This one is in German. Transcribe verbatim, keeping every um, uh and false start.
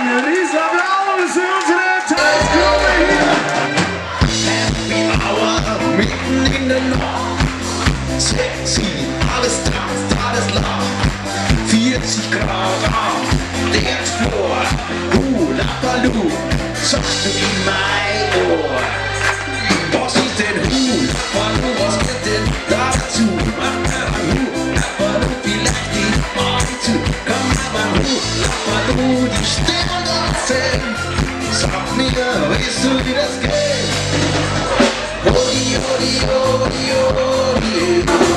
Riesenapplaus für unsere Tanzgruppe hier! Happy Hour, mitten in der Nacht. Sexy, alles tanzt, alles lacht. vierzig Grad auf, Dancefloor. Hula Baloo, sagst du in mein Ohr. Was ist denn Hula Baloo, was geht denn dazu? Hula Baloo, vielleicht die Augen zu. Komm aber Hula Baloo, die Sterne erzählen. Sag mir, weißt du, wie das geht? Hodi, hodi, hodi, hodi.